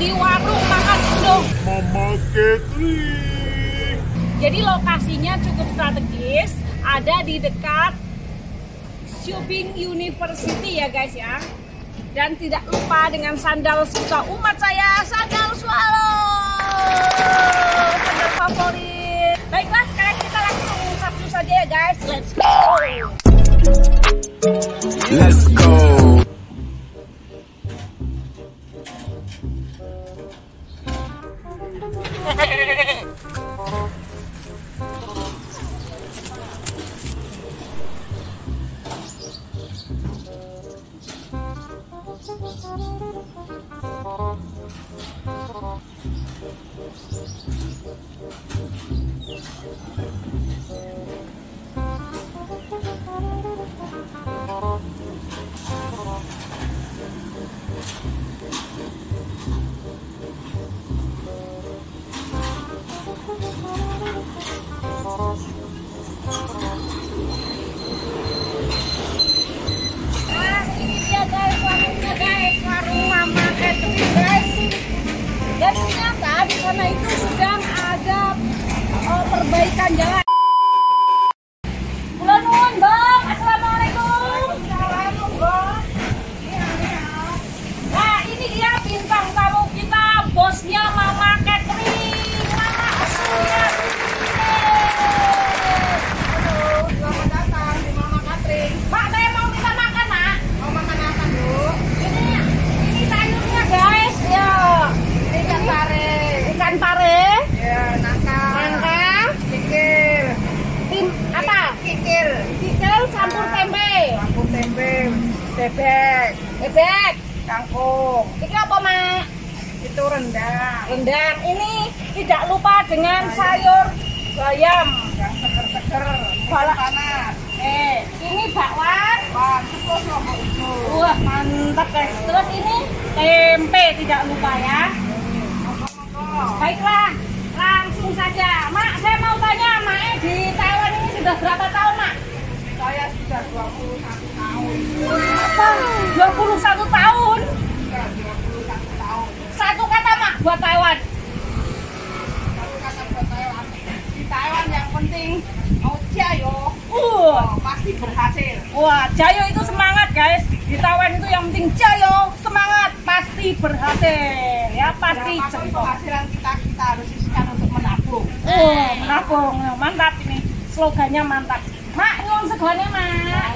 di warung makan Indo Mama Catering. Jadi lokasinya cukup strategis, ada di dekat Shopping University ya guys ya. Dan tidak lupa dengan sandal suka umat saya, sandal swallow, sandal favorit. Baiklah, sekarang kita langsung sabtu saja ya guys. Let's go. Let's go. Dan ternyata di sana itu sedang ada perbaikan jalan. Kula nuwun, Bang. Assalamualaikum. Assalamualaikum, Bang. Nah, ini dia bintang tamu kita, bosnya Mama Catering. Mama Asunya. Halo, selamat datang di Mama Catering. Pak, saya mau minta makan, Mak. Mau makan apa, Bu? Ini sayurnya, guys. Ya. Ikan pare. Ikan pare. Ya, nangka. Nangka. Kikil. Tim apa? Kikil. Kikil campur tempe. Campur tempe. Bebek. Bebek. Kangkung. Ini apa, Mak? Itu rendang. Rendang. Ini tidak lupa dengan sayur bayam. Yang seger-seger. Bala- Panas. Ini bakwan. Wah, cukup lombok itu. Wah, mantap guys. Terus ini tempe tidak lupa ya. Monggo-monggo. Baiklah, langsung saja. Mak, saya mau tanya, Mak, di Taiwan ini sudah berapa tahun, Mak? Saya sudah 21 tahun. Apa? 21 tahun. Sudah 21 tahun. Satu kata, Mak, buat Taiwan. Satu kata buat Taiwan. Di Taiwan yang penting mau jayo. Pasti berhasil. Wah, Jayo itu semangat guys. Di Taiwan itu yang penting Jayo, semangat, pasti berhasil. Ya, pasti Apapun jempol. penghasilan kita harus sisihkan untuk menabung. Menabung. Mantap ini. Slogannya mantap. Mak, nyuwun segone, Mak.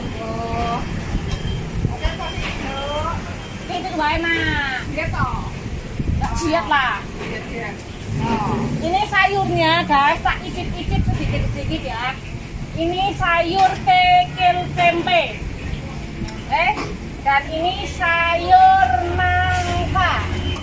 Oke, kok itu? Itu wae, Mak. Gitu. Enggak siap lah. Iya. Oh. Ini sayurnya guys, tak icip-icip sedikit-sedikit ya. Ini sayur kikil tempe. Dan ini sayur nangka.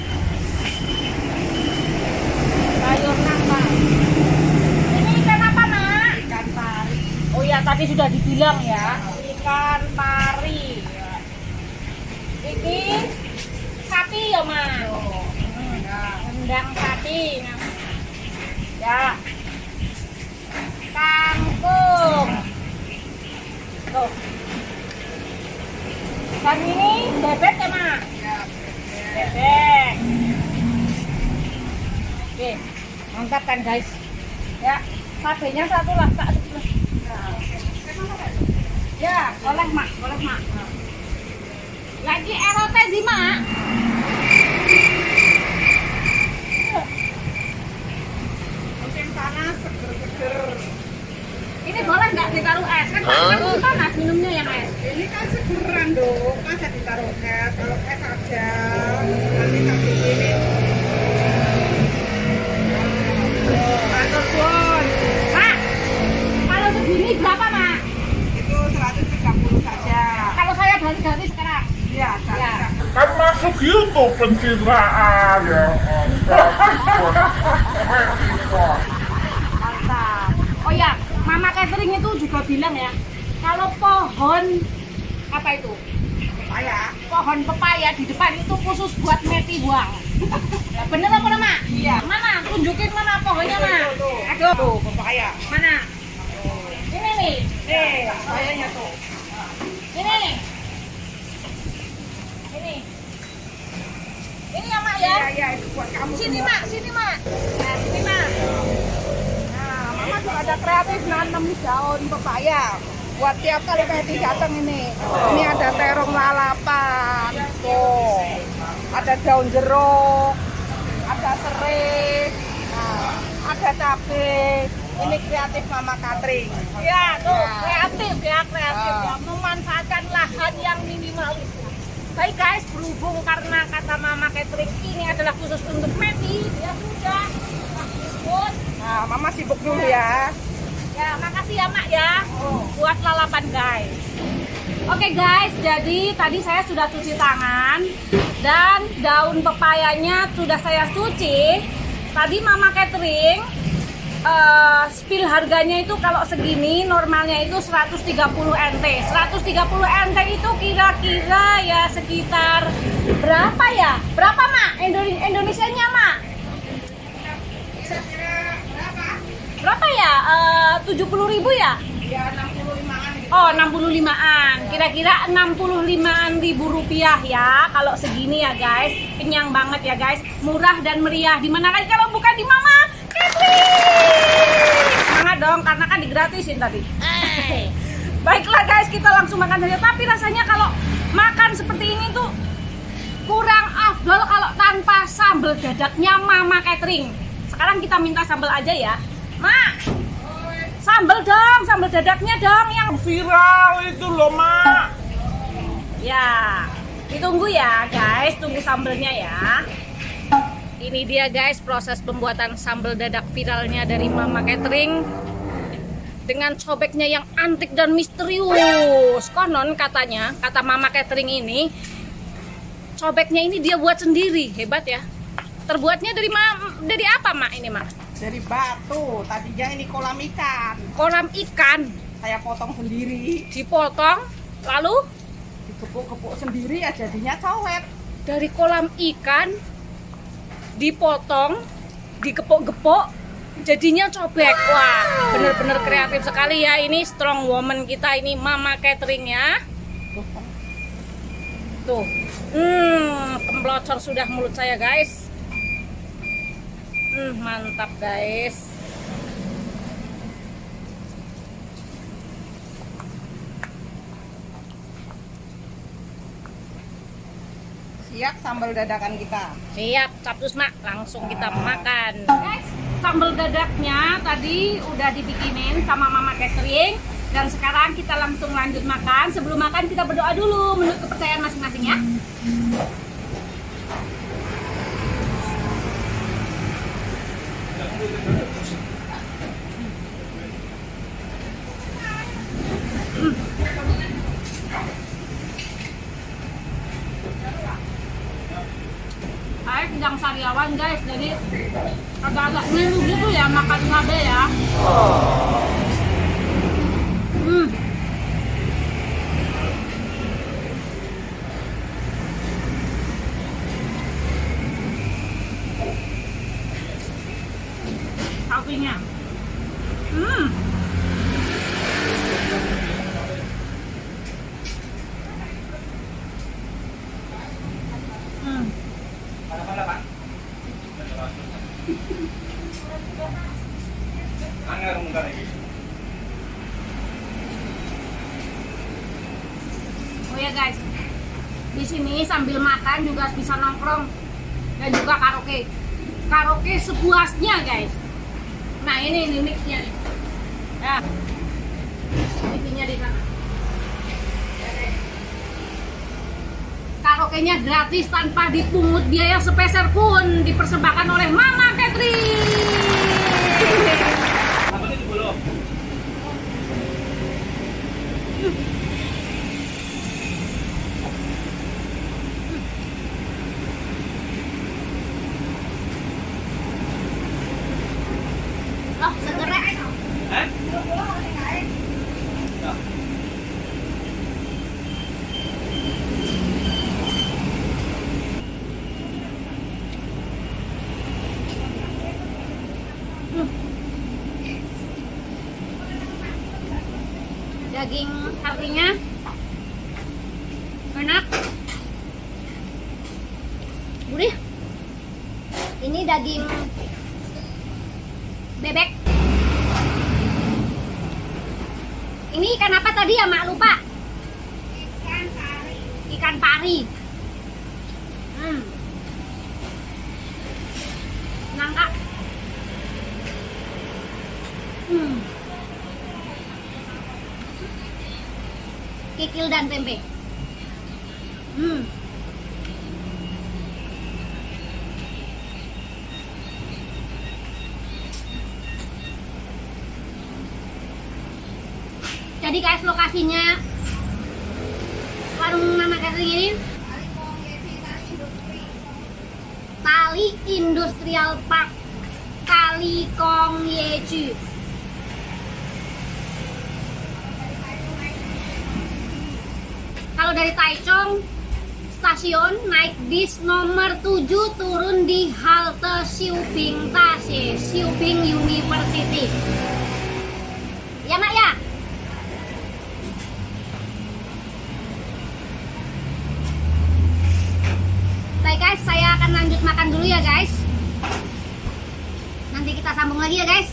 Sayur nangka. Ini ikan apa, Mak? Ikan pari. Oh ya, tadi sudah dibilang ya. Ikan pari. Ini sapi ya, Mak. Rendang sapi. Ya. Kangkung. Tuh. Dan ini bebek ya, Mak? Ya, Bebek. Oke, mantap kan guys? Ya, cabenya satu lah, tak sebelah. Ya, boleh Mak, boleh Mak. Lagi ROT di Mak. musim panas seger-seger. Ini boleh nggak ditaruh es? Kan kan panas minumnya yang es. Ini kan segeran dong, masa ditaruh es? Kalau es aja, nanti kasih ini. Matur suwun. Mak, kalau segini berapa Mak? Itu 130 saja. Kalau saya ganti-ganti sekarang. Iya, Ya. Kan masuk YouTube pencitraan ya. Mantap. Oh ya, Mama Catering itu juga bilang ya, kalau pohon apa itu? Pepaya. Pohon pepaya di depan itu khusus buat meti buang. Ya, bener apa Mak? Iya. Mana? Tunjukin mana pohonnya, Mak? Tuh, Aduh. tuh, pepaya. Mana? Ini nih. Pepayanya tuh. Ini. Ini yang Mak Mak ya. Iya, itu buat kamu. Sini semua. Mak, sini Mak. Nah, sini Mak. Nah, Mama juga ada kreatif nanam daun pepaya. Buat tiap kali Meti datang ini. Ini ada terong lalapan. Tuh. Ada daun jeruk. Ada serai. Nah, ada cabai. Ini kreatif Mama Katring. Ya, tuh Ya. kreatif ya, Ah. memanfaatkan lahan yang minimalis. Baik guys, berhubung karena kata Mama Catering ini adalah khusus untuk Meti, ya sudah. Lanjut. Nah, Mama sibuk dulu ya. Ya, makasih ya Mak ya buat lalapan guys. Oke guys, jadi tadi saya sudah cuci tangan dan daun pepayanya sudah saya cuci. Tadi Mama Catering spill harganya itu kalau segini normalnya itu 130 NT. 130 NT itu kira-kira ya sekitar berapa ya? Berapa Mak? Indonesianya Mak? Berapa ya? 70.000 ya? Ya, 65-an gitu. Oh, 65-an. Kira-kira 65-an ribu rupiah ya. Kalau segini ya guys, kenyang banget ya guys. Murah dan meriah. Dimana lagi kalau bukan di Mama Catering. Semangat dong, karena kan digratisin tadi. Baiklah guys, kita langsung makan saja. Tapi rasanya kalau makan seperti ini tuh kurang afdol kalau tanpa sambal dadaknya Mama Catering. Sekarang kita minta sambal aja ya. Mak, sambal dong, sambal dadaknya dong yang Viral itu loh, Mak. ya. Ditunggu ya guys, tunggu sambelnya ya. Ini dia guys proses pembuatan sambal dadak viralnya dari Mama Catering dengan cobeknya yang antik dan misterius. Konon katanya, kata Mama Catering ini, cobeknya ini dia buat sendiri, hebat ya. Terbuatnya dari apa Mak ini Mak? Dari batu. Tadinya ini kolam ikan. Kolam ikan Saya potong sendiri. dipotong lalu Digepuk-gepuk sendiri ya jadinya cowet. dari kolam ikan dipotong, digepok-gepok, jadinya cobek. Wah, bener-bener kreatif sekali ya. Ini strong woman kita ini Mama Catering ya. Tuh, kemblocor sudah mulut saya guys. Mantap guys. Siap sambal dadakan kita. Siap, capcus Mak, langsung kita makan. Guys, sambal dadaknya tadi udah dibikinin sama Mama Catering dan sekarang kita langsung lanjut makan. Sebelum makan kita berdoa dulu menurut kepercayaan masing-masing ya. Saya sedang sariawan guys, jadi agak-agak ngilu gitu ya makan cabai ya. Sapinya. Oh ya guys, di sini sambil makan juga bisa nongkrong dan juga karaoke. Karaoke sepuasnya guys. Nah ini mixnya nih. Ya, mixnya di sana. Karaoke-nya gratis tanpa dipungut biaya sepeser pun, dipersembahkan oleh Mama Catering. Oh, segera. Daging sapinya enak, gurih, Ini daging bebek. Ini ikan apa tadi ya, Mak? Lupa. Ikan pari. Nangka. Kikil dan tempe. Jadi guys, lokasinya warung Mama Catering ini Tali Industrial Park Kali Kong Yeju. Kalau dari Taichung stasiun naik bis nomor 7 turun di halte Xiubing Taxi, Xiubing University. Ya Mak ya? Baik guys, saya akan lanjut makan dulu ya guys. Nanti kita sambung lagi ya guys.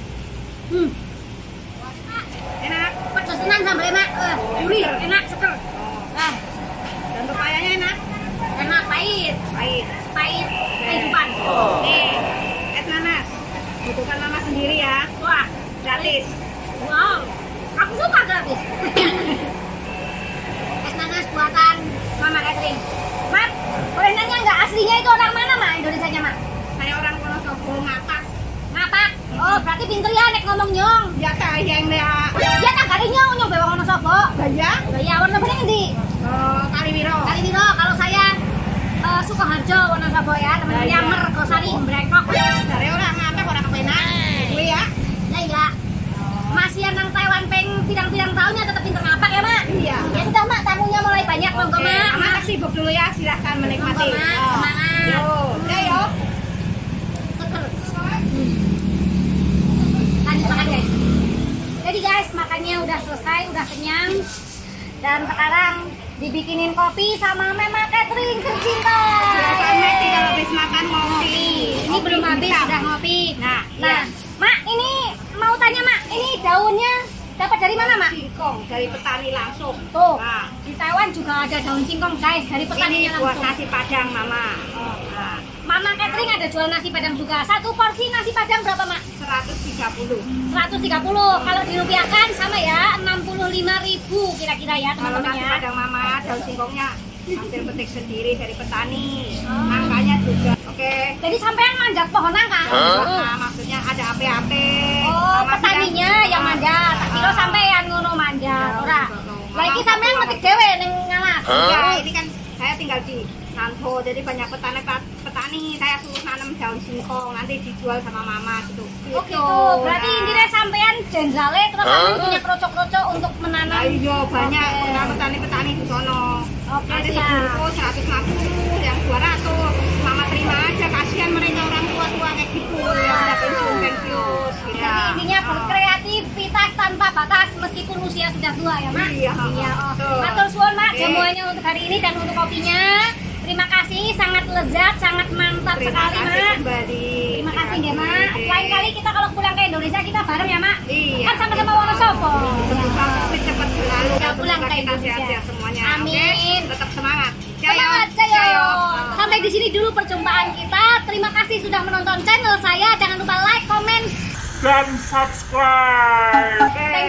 Enak, pedas tenan sambalnya Mak. Gurih, enak seger. Dan pepayanya enak. Enak, pahit. Pahit kehidupan. Nih, es nanas. Butuhkan Mama sendiri ya. Wah, gratis. Wow, aku suka gratis. Es nanas buatan Mama Catering. Mak, boleh nanya nggak aslinya itu orang mana Mak? Indonesianya Mak? Saya orang Wonosobo, Ngapak. Ngapak? Oh, berarti pinter ya nek ngomong nyong. Ya kayang ya. Ya tak kali nyong bawa Wonosobo. Gaya? Gaya Wonosobo ini ngendi? Kaliwiro. Kaliwiro. Kalau saya Sukoharjo Wonosobo ya, teman-temannya Mergosari Brengkok. Dari orang Ngapak orang kepenak. Gue ya? Ya iya. Masih nang Taiwan peng pirang-pirang tahunnya tetap pinter ngapak ya Mak? Iya. Ya sudah Mak, tamunya mulai banyak. Monggo Mak. Mak sibuk dulu ya, silahkan menikmati. Monggo Mak, semangat. Yo, udah yo. Seger. Lanjut makan guys. Jadi guys, makannya udah selesai, udah kenyang. Dan sekarang dibikinin kopi sama Mama Catering tercinta. Biasanya tinggal habis makan ngopi. Ini belum habis, udah ngopi. Nah, Mak, ini mau tanya Mak, ini daunnya dapat dari mana Mak? Singkong, dari petani langsung. Tuh, nah, di Taiwan juga ada daun singkong guys, dari petaninya langsung. Ini buat nasi padang Mama. Nah, Mama Catering ada jual nasi padang juga. Satu porsi nasi padang berapa Mak? 130. 130. Kalau dirupiahkan sama ya, 65.000 kira-kira ya teman-teman ya. Kalau nasi padang Mama, daun singkongnya hasil petik sendiri dari petani. Nangkanya juga. Oke. Jadi sampean manjat pohon nangka? Nah, maksudnya ada ape-ape. Oh, petaninya yang manjat. Tak kira sampean ngono manjat. Ora. Lagi sampean metik dhewe ning ngalas. Ya, ini kan saya tinggal di Nanto, jadi banyak petani. Saya suruh nanam daun singkong, nanti dijual sama Mama gitu. Oh gitu. Berarti intinya sampean jendrale terus sampean punya krocok-krocok untuk menanam. Iya, banyak petani-petani di sono. Oke, nanti sebungku 150, yang 200. Mama terima aja, kasihan mereka orang tua-tua kayak gitu. Ya, udah pensiun. Jadi intinya berkreativitas tanpa batas meskipun usia sudah tua ya Mak? Iya. Matur suwun Mak, jamuannya untuk hari ini dan untuk kopinya. Terima kasih, sangat lezat, sangat mantap sekali Mak. Terima kasih ya Mak. Lain kali kita kalau pulang ke Indonesia kita bareng ya Mak. Iya. Kan sama-sama Wonosobo. Cepat berlalu. Kita pulang ke Indonesia semuanya. Amin. Tetap semangat. Semangat, Jayo. Sampai di sini dulu perjumpaan kita. Terima kasih sudah menonton channel saya. Jangan lupa like, comment, dan subscribe. Thank